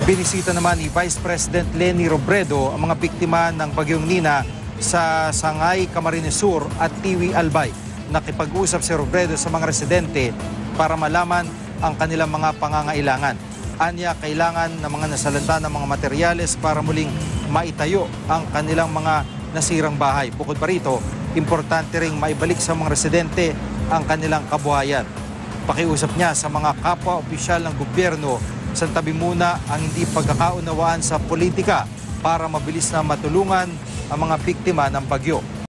Binisita naman ni Vice President Leni Robredo ang mga biktima ng Bagyong Nina sa Sangay, Camarines Sur at Tiwi, Albay. Nakipag-usap si Robredo sa mga residente para malaman ang kanilang mga pangangailangan. Anya, kailangan ng mga nasalanta ng mga materyales para muling maitayo ang kanilang mga nasirang bahay. Bukod pa rito, importante ring maibalik sa mga residente ang kanilang kabuhayan. Pakiusap niya sa mga kapwa-opisyal ng gobyerno, santabi muna ang hindi pagkakaunawaan sa politika para mabilis na matulungan ang mga biktima ng bagyo.